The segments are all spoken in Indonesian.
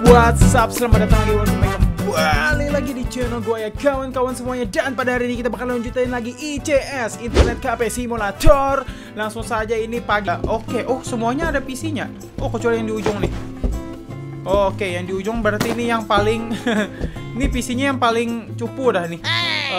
What's up, selamat datang lagi kembali lagi di channel gue ya kawan-kawan semuanya. Dan pada hari ini kita bakal lanjutin lagi ICS, Internet Cafe Simulator. Langsung saja ini pagi. Oke, oh semuanya ada PC-nya. Oh kecuali yang di ujung nih. Oke, yang di ujung berarti ini yang paling ini PC-nya yang paling cupu dah nih.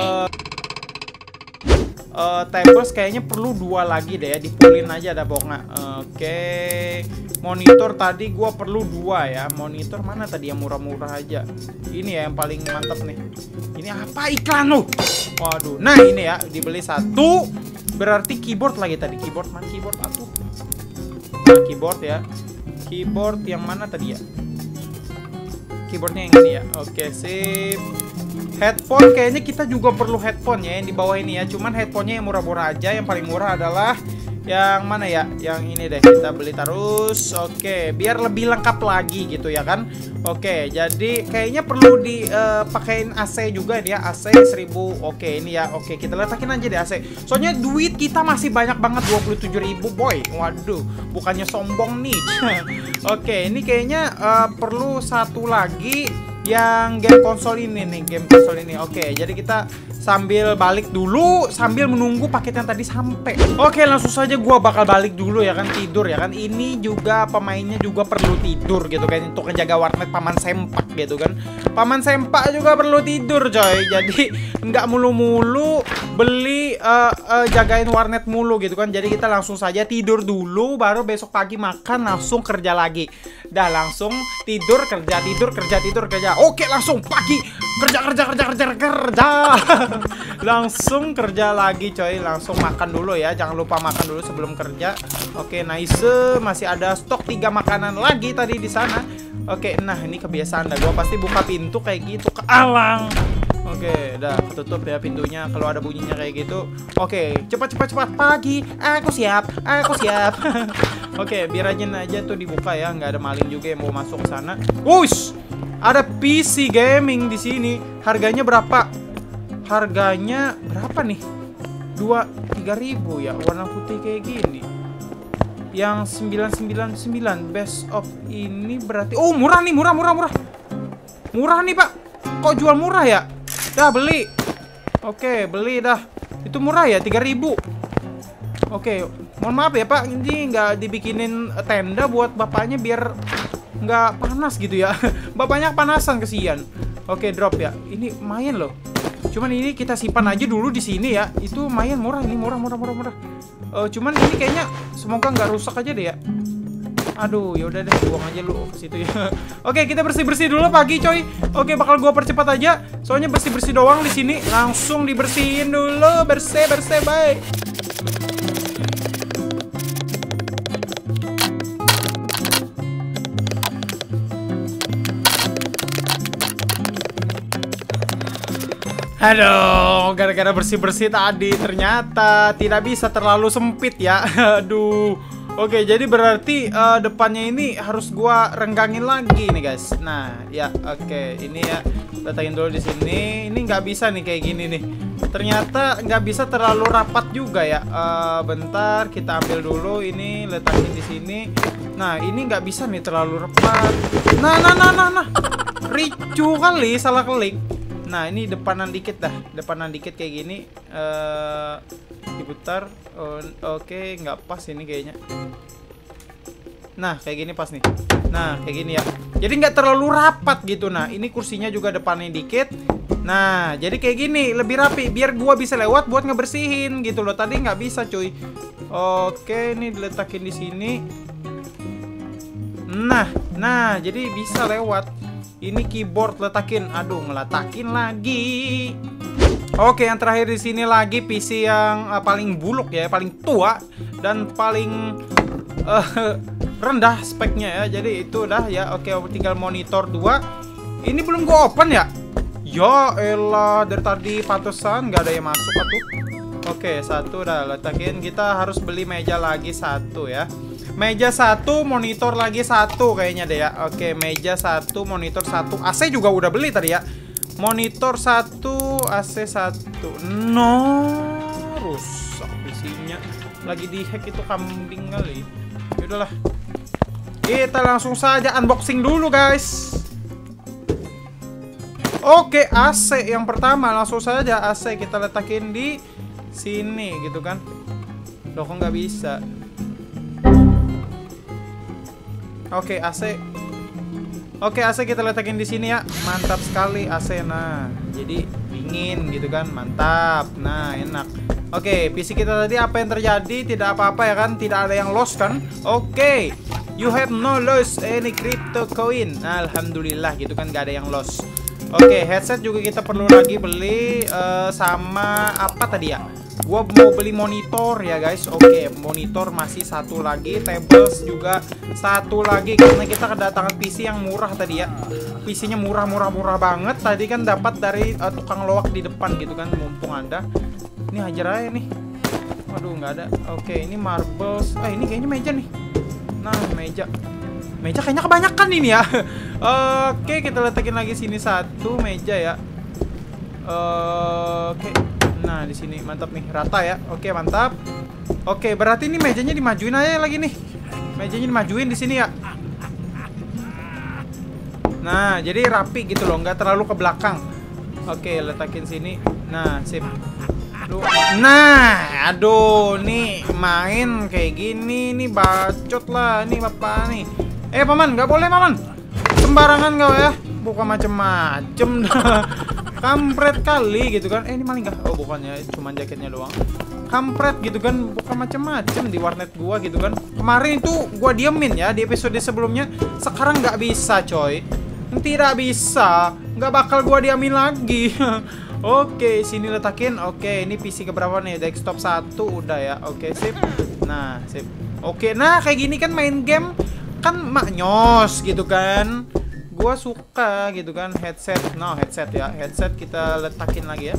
Tables kayaknya perlu 2 lagi deh ya, dipulin aja dah pokoknya. Oke, monitor tadi gua perlu 2 ya. Monitor mana tadi yang murah-murah aja? Ini ya yang paling mantap nih. Ini apa iklan lu? Waduh, nah ini ya dibeli 1. Berarti keyboard lagi tadi. Keyboard mana keyboard atuh? Nah, keyboard ya. Keyboard yang mana tadi ya? Keyboardnya yang ini ya. Oke, sip. Headphone kayaknya kita juga perlu headphone ya yang di bawah ini ya. Cuman headphonenya yang murah-murah aja. Yang paling murah adalah yang mana ya? Yang ini deh, kita beli terus. Oke, biar lebih lengkap lagi gitu ya kan. Oke, jadi kayaknya perlu dipakein AC juga dia. AC 1000. Oke, ini ya. Oke, kita letakin aja deh AC. Soalnya duit kita masih banyak banget, 27.000 boy. Waduh, bukannya sombong nih. Oke, ini kayaknya perlu 1 lagi yang game konsol ini nih, game konsol ini. Oke, jadi kita sambil balik dulu sambil menunggu paket yang tadi sampai. Oke, langsung saja gua bakal balik dulu ya kan, tidur ya kan. Ini juga pemainnya juga perlu tidur gitu kan, untuk ngejaga warnet paman sempak gitu kan. Paman sempak juga perlu tidur coy. Jadi nggak mulu-mulu beli jagain warnet mulu gitu kan. Jadi kita langsung saja tidur dulu, baru besok pagi makan langsung kerja lagi. Dah langsung tidur kerja, tidur kerja, tidur kerja. Oke, langsung pagi kerja. Langsung kerja lagi coy. Langsung makan dulu ya, jangan lupa makan dulu sebelum kerja. Oke, nice. Masih ada stok 3 makanan lagi tadi di sana. Oke, nah ini kebiasaan dah, gua pasti buka pintu kayak gitu ke alang. Oke, udah tutup ya pintunya kalau ada bunyinya kayak gitu. Oke, cepat pagi. Aku siap. Oke, biar aja tuh dibuka ya, nggak ada maling juga yang mau masuk ke sana. Wush, ada PC gaming di sini. Harganya berapa? Harganya berapa nih? 3.000 ya, warna putih kayak gini. Yang 999 best of ini berarti oh murah nih, murah. Murah nih, Pak. Kok jual murah ya? Dah beli. Oke, beli dah. Itu murah ya, 3.000. Oke, mohon maaf ya Pak, ini nggak dibikinin tenda buat bapaknya biar nggak panas gitu ya. Bapaknya panasan, kesian. Oke, drop ya. Ini lumayan loh. Cuman ini kita simpan aja dulu di sini ya. Itu lumayan murah, ini murah. Cuman ini kayaknya semoga nggak rusak aja deh ya. Aduh, ya udah deh, buang aja lu ke situ ya. Oke, kita bersih dulu pagi, coy. Oke, bakal gua percepat aja. Soalnya bersih doang di sini. Langsung dibersihin dulu, bersih, bye. Aduh, gara-gara bersih tadi ternyata tidak bisa terlalu sempit ya. Aduh. Oke, jadi berarti depannya ini harus gua renggangin lagi nih guys. Nah, ya oke, ini ya letakin dulu di sini. Ini nggak bisa nih kayak gini nih. Ternyata nggak bisa terlalu rapat juga ya. Bentar, kita ambil dulu ini, letakin di sini. Nah, ini nggak bisa nih terlalu rapat. Nah. Ricu kali, salah klik. Nah, ini depanan dikit dah. Depanan dikit kayak gini. Diputar. Oke, nggak pas ini kayaknya. Nah, kayak gini pas nih. Nah, kayak gini ya. Jadi nggak terlalu rapat gitu. Nah, ini kursinya juga depannya dikit. Nah, jadi kayak gini. Lebih rapi. Biar gua bisa lewat buat ngebersihin gitu loh. Tadi nggak bisa cuy. Oke, ini diletakin di sini. Nah, jadi bisa lewat. Ini keyboard letakin. Aduh, ngeletakin lagi. Oke, yang terakhir di sini lagi PC yang paling buluk ya, paling tua dan paling rendah speknya ya. Jadi itu udah ya. Oke, tinggal monitor 2. Ini belum gua open ya. Ya elah, dari tadi pantesan nggak ada yang masuk atuh. Oke, 1 udah letakin. Kita harus beli meja lagi 1 ya. Meja 1, monitor lagi 1 kayaknya deh ya. Oke, meja 1, monitor 1. AC juga udah beli tadi ya. Monitor 1, AC 1. No, rusak isinya. Lagi dihack itu kambing kali. Yaudahlah. Kita langsung saja unboxing dulu guys. Oke, AC yang pertama langsung saja AC kita letakin di sini gitu kan. Loh kok nggak bisa? Oke, AC. Oke, AC kita letakin di sini ya. Mantap sekali AC. Nah, jadi dingin gitu kan. Mantap. Nah, enak. Oke, PC kita tadi apa yang terjadi? Tidak apa-apa ya kan? Tidak ada yang lost kan? Oke. You have no loss any crypto coin. Nah, alhamdulillah gitu kan, gak ada yang lost. Oke, headset juga kita perlu lagi beli sama apa tadi ya? Gua mau beli monitor ya guys. Oke, monitor masih satu lagi, tables juga satu lagi karena kita kedatangan PC yang murah tadi ya. PC-nya murah banget. Tadi kan dapat dari tukang loak di depan gitu kan, mumpung ada. Ini hajar aja nih. Waduh, nggak ada. Oke, ini marbles. Ini kayaknya meja nih. Nah, meja kayaknya kebanyakan ini ya. Oke, kita letakin lagi sini satu meja ya. Oke. Nah, di sini mantap nih, rata ya. Oke, mantap. Oke, berarti ini mejanya dimajuin aja lagi nih. Mejanya dimajuin di sini ya. Nah, jadi rapi gitu loh, nggak terlalu ke belakang. Oke, letakin sini. Nah, sip. Nah, aduh, nih main kayak gini nih bacot lah nih bapak nih. Paman, nggak boleh paman. Sembarangan kau ya, bukan macem-macem dah. Kampret kali gitu kan. Ini maling kah? Oh, bukannya, cuma jaketnya doang. Kampret gitu kan, bukan macem-macem di warnet gua gitu kan. Kemarin itu gua diemin ya di episode sebelumnya. Sekarang nggak bisa coy. Tidak bisa, nggak bakal gua diamin lagi. Oke, sini letakin. Oke, ini PC keberapa nih? Desktop 1 udah ya. Oke, sip. Nah, sip. Oke, nah kayak gini kan main game kan maknyos gitu kan. Gua suka gitu kan. Headset. Nah, headset ya. Headset kita letakin lagi ya.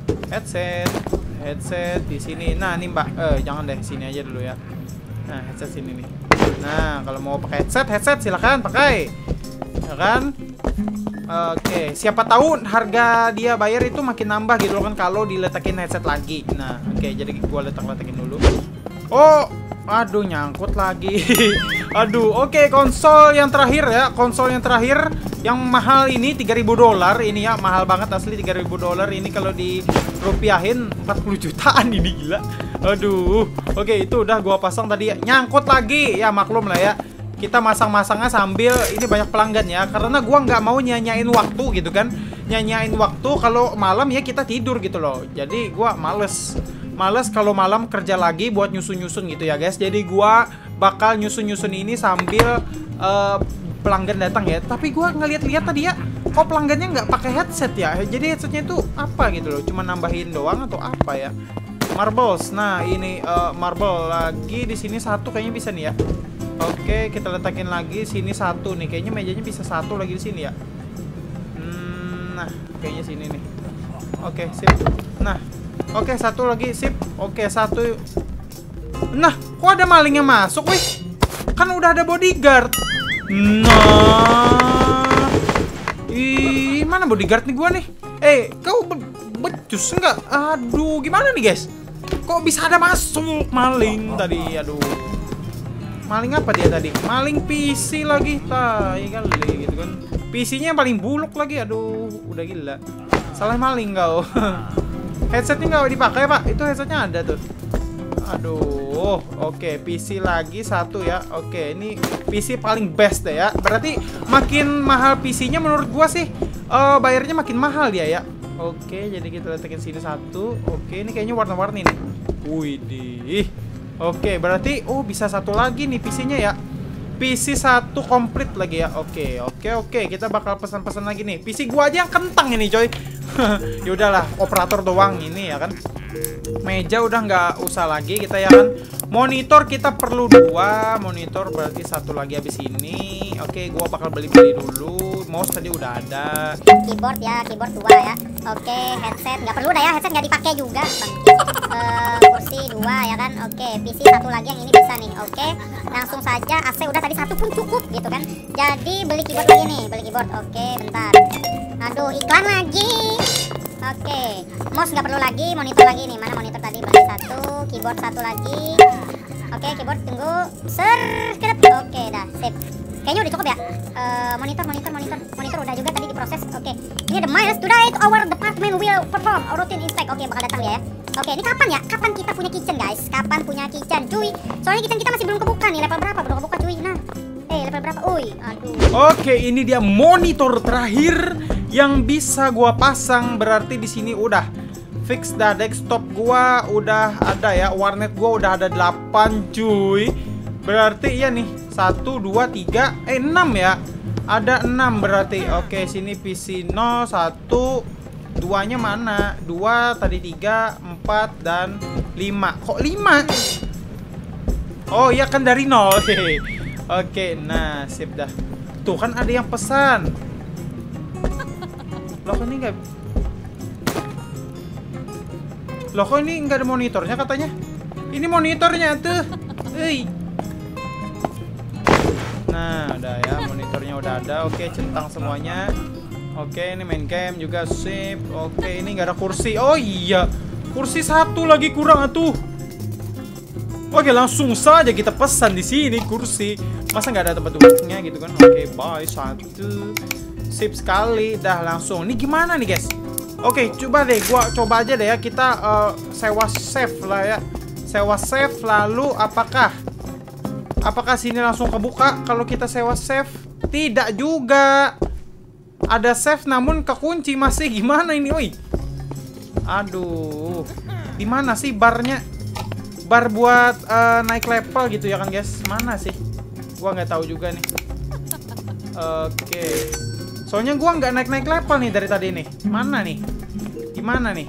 Headset di sini. Nah, nih Mbak. Jangan deh, sini aja dulu ya. Nah, headset sini nih. Nah, kalau mau pakai headset silakan pakai. Ya kan? Oke, siapa tahu harga dia bayar itu makin nambah gitu kan kalau diletakin headset lagi. Nah, oke, jadi gua letakin dulu. Oh, aduh nyangkut lagi. Aduh, oke, konsol yang terakhir ya. Konsol yang terakhir yang mahal ini $3.000 ini ya, mahal banget asli $3.000 ini kalau dirupiahin 40 jutaan ini gila. Aduh. Oke, itu udah gua pasang tadi ya. Nyangkut lagi. Ya maklum lah ya. Kita masang-masangnya sambil ini banyak pelanggan ya, karena gua nggak mau nyanyain waktu gitu kan. Nyanyain waktu kalau malam ya kita tidur gitu loh. Jadi gua males kalau malam kerja lagi buat nyusun-nyusun gitu ya guys. Jadi gua bakal nyusun-nyusun ini sambil pelanggan datang ya. Tapi gua ngeliat-liat tadi ya, kok pelanggannya nggak pakai headset ya. Jadi headsetnya itu apa gitu loh, cuma nambahin doang atau apa ya. Marbles. Nah, ini marble lagi di sini satu kayaknya bisa nih ya. Oke, kita letakin lagi sini satu nih. Kayaknya mejanya bisa satu lagi di sini ya. Nah, kayaknya sini nih. Oke, sip. Nah, oke, satu lagi, sip. Oke, satu. Nah, kok ada maling yang masuk, wih? Kan udah ada bodyguard. Nah, mana bodyguard nih gua nih? Kau becus enggak? Aduh, gimana nih guys? Kok bisa ada masuk maling tadi? Aduh. Maling apa dia tadi? Maling PC lagi, tai kali gitu kan. PC-nya yang paling buluk lagi, aduh, udah gila. Salah maling kau. Headsetnya nggak dipakai pak? Itu headsetnya ada tuh. Aduh, oke, PC lagi satu ya. Oke, ini PC paling best deh ya. Berarti makin mahal PC-nya menurut gua sih, bayarnya makin mahal dia ya. Oke, jadi kita letakin sini satu. Oke, ini kayaknya warna-warni nih. Widih. Oke, berarti bisa satu lagi nih PC-nya ya. PC satu komplit lagi ya. Oke, kita bakal pesan-pesan lagi nih. PC gua aja yang kentang ini, coy. Ya udahlah, operator doang ini ya kan. Meja udah nggak usah lagi kita ya kan. Monitor kita perlu 2 monitor, berarti satu lagi habis ini. Oke, gua bakal beli dulu. Mouse tadi udah ada. Keyboard ya, keyboard 2 ya. Oke, headset nggak perlu dah ya, headset nggak dipakai juga. Kursi 2 ya kan. Oke, PC satu lagi yang ini bisa nih. Oke, langsung saja AC udah tadi satu pun cukup gitu kan. Jadi beli keyboard lagi nih, beli keyboard. Oke, bentar. Aduh, iklan lagi. Oke, mouse nggak perlu lagi, monitor lagi nih. Mana monitor tadi? Beli satu, keyboard satu lagi. Oke, keyboard tunggu. Oke, dah sip. Kayaknya udah cukup ya. Monitor udah juga tadi diproses. Oke. Ini the miles today our department will perform a routine inspect. Oke, bakal datang dia ya. Oke, ini kapan ya? Kapan kita punya kitchen, guys? Kapan punya kitchen, cuy? Soalnya kitchen kita masih belum kebuka nih. Level berapa? Belum kebuka, cuy. Nah. Level berapa? Uy, aduh. Oke, ini dia monitor terakhir yang bisa gua pasang. Berarti di sini udah fix dah, desktop gua udah ada ya. Warnet gua udah ada 8, cuy. Berarti iya nih. 1 2 3 6 ya. Ada 6 berarti. Oke, sini PC 0 1 2-nya mana? 2 tadi 3 4 dan 5. Kok 5? Oh, iya kan dari 0. Oke, nah sip dah. Tuh kan ada yang pesan. Loh ini enggak. Loh kok ini enggak ada monitornya katanya? Ini monitornya tuh. Nah, udah ya, monitornya udah ada. Oke, centang semuanya. Oke, ini main game juga sip. Oke, ini nggak ada kursi. Oh iya, kursi 1 lagi kurang atuh. Oke, langsung saja kita pesan di sini kursi. Masa nggak ada tempat duduknya gitu kan? Oke, bye 1. Sip sekali. Dah langsung. Ini gimana nih guys? Oke, coba deh. Gua coba aja deh ya. Kita sewa save lah ya. Sewa save. Lalu apakah sini langsung kebuka kalau kita sewa save? Tidak juga. Ada save namun kekunci masih. Gimana ini, oi? Aduh. Di mana sih barnya? Bar buat naik level gitu ya kan, guys? Mana sih? Gua nggak tahu juga nih. Oke. Soalnya gua nggak naik level nih dari tadi nih. Mana nih? Gimana nih?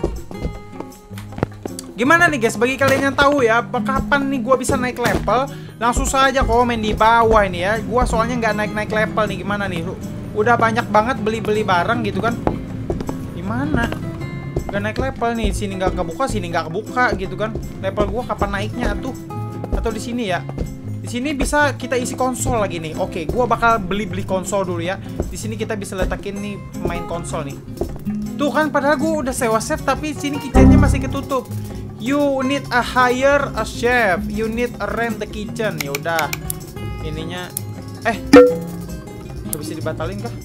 Gimana nih guys? Bagi kalian yang tahu ya, kapan nih gua bisa naik level? Langsung saja komen di bawah ini ya. Gua soalnya nggak naik level nih. Gimana nih? Udah banyak banget beli barang gitu kan? Gimana? Gak naik level nih, sini nggak kebuka, sini nggak kebuka gitu kan? Level gua kapan naiknya tuh? Atau di sini ya? Di sini bisa kita isi konsol lagi nih. Oke, gua bakal beli konsol dulu ya. Di sini kita bisa letakin nih main konsol nih. Tuh kan, padahal gua udah sewa chef tapi sini kitchennya masih ketutup. You need a hire a chef. You need a rent the kitchen. Ya udah. Ininya nggak bisa dibatalin kah?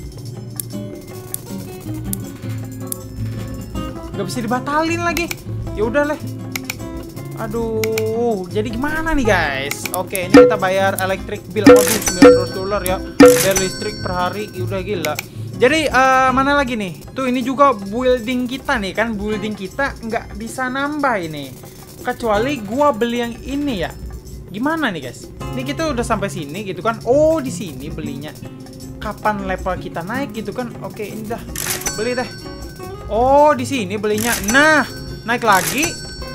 Gak bisa dibatalin lagi. Ya udah leh. Aduh, jadi gimana nih guys? Oke, ini kita bayar electric bill. Aduh, $900 ya. Bayar listrik per hari. Udah gila. Jadi mana lagi nih? Tuh ini juga building kita nih kan. Building kita nggak bisa nambah ini. Kecuali gua beli yang ini ya. Gimana nih guys? Ini kita udah sampai sini gitu kan. Oh, di sini belinya. Kapan level kita naik gitu kan? Oke, ini dah. Beli deh. Oh, di sini belinya. Nah, naik lagi.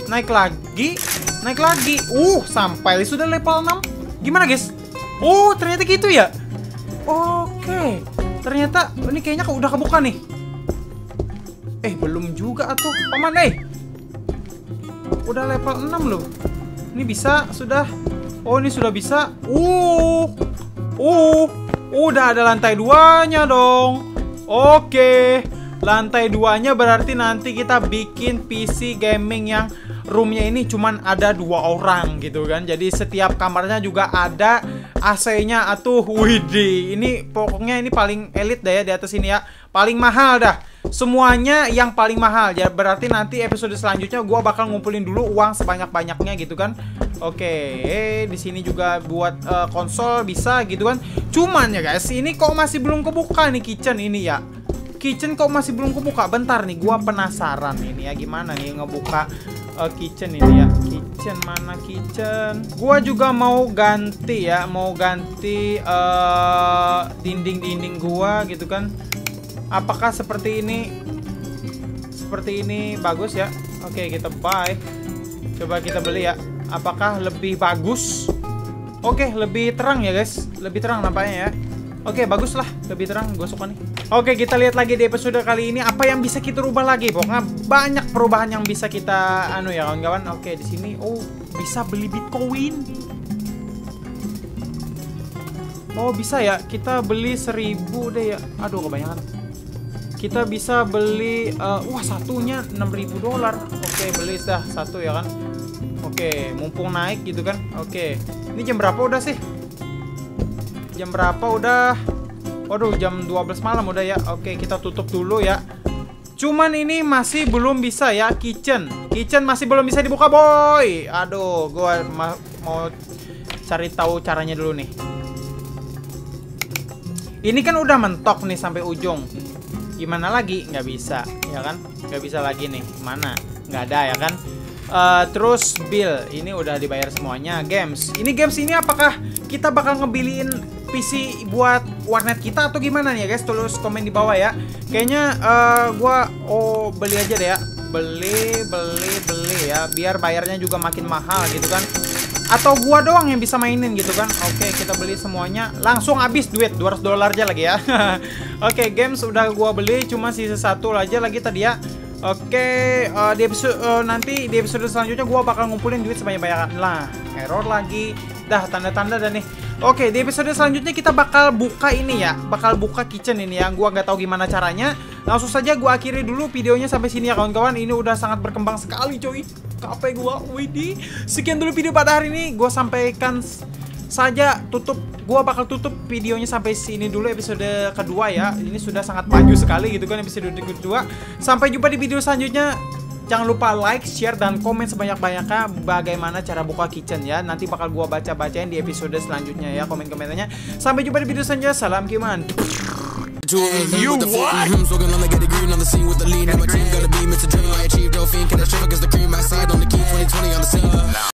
Sampai sudah level 6. Gimana, guys? Oh, ternyata gitu ya. Oke. Ternyata ini kayaknya udah kebuka nih. Belum juga atuh. Paman, udah level 6 loh. Ini bisa sudah. Oh, ini sudah bisa. Udah ada lantai 2-nya dong. Oke. Lantai 2-nya berarti nanti kita bikin PC gaming yang roomnya ini cuman ada 2 orang gitu kan. Jadi setiap kamarnya juga ada AC-nya atuh. Widih, ini pokoknya ini paling elit dah ya di atas ini ya. Paling mahal dah. Semuanya yang paling mahal. Ya berarti nanti episode selanjutnya gua bakal ngumpulin dulu uang sebanyak-banyaknya gitu kan. Oke, di sini juga buat konsol bisa gitu kan. Cuman ya guys, ini kok masih belum kebuka nih kitchen ini ya. Kitchen kok masih belum kebuka? Bentar nih, gua penasaran ini ya gimana nih ngebuka kitchen ini ya. Kitchen mana kitchen? Gua juga mau ganti ya, dinding-dinding gua gitu kan. Apakah seperti ini? Seperti ini bagus ya. Oke, kita buy. Coba kita beli ya. Apakah lebih bagus? Oke, lebih terang ya guys. Lebih terang nampaknya ya. Oke, bagus lah, lebih terang, gue suka nih. Oke, kita lihat lagi di episode kali ini apa yang bisa kita rubah lagi. Pokoknya banyak perubahan yang bisa kita ya kawan-kawan. Oke, di sini bisa beli Bitcoin. Oh, bisa ya. Kita beli 1000 deh ya. Aduh, kebanyakan. Kita bisa beli satunya $6.000. Oke, beli dah satu ya kan. Oke, mumpung naik gitu kan. Oke. Ini jam berapa udah sih? Jam berapa udah? Waduh, jam 12 malam udah ya. Oke, kita tutup dulu ya. Cuman ini masih belum bisa ya, kitchen masih belum bisa dibuka, boy. Aduh, gua mau cari tahu caranya dulu nih. Ini kan udah mentok nih sampai ujung. Gimana lagi? Nggak bisa, ya kan? Nggak bisa lagi nih. Mana? Nggak ada ya kan? Terus bill, ini udah dibayar semuanya. Games ini apakah kita bakal ngebiliin PC buat warnet kita atau gimana nih ya guys? Tulis komen di bawah ya. Kayaknya gua beli aja deh ya. Beli ya, biar bayarnya juga makin mahal gitu kan. Atau gua doang yang bisa mainin gitu kan. Oke, kita beli semuanya. Langsung habis duit $200 aja lagi ya. Oke, games udah gua beli, cuma sisa satu aja lagi tadi ya. Oke, di episode nanti di episode selanjutnya gua bakal ngumpulin duit sebanyak-banyaknya. Lah, error lagi. Dah tanda-tanda dan nih. Oke, di episode selanjutnya kita bakal buka ini ya. Bakal buka kitchen ini yang gua nggak tahu gimana caranya. Langsung saja gua akhiri dulu videonya sampai sini ya kawan-kawan. Ini udah sangat berkembang sekali coy. KP gua, widih. Sekian dulu video pada hari ini. Gua sampaikan saja gua bakal tutup videonya sampai sini dulu episode kedua ya. Ini sudah sangat maju sekali gitu kan episode kedua. Sampai jumpa di video selanjutnya. Jangan lupa like, share, dan komen sebanyak-banyaknya bagaimana cara buka kitchen ya. Nanti bakal gua baca-bacain di episode selanjutnya ya komen-komennya. Sampai jumpa di video selanjutnya. Salam Kiman. You what? Smoking on the get a green on the scene with the lean. And my team got a beam. It's a dream I achieved. Don't think can I shiver 'cause the cream I side on the key 2020 on the scene.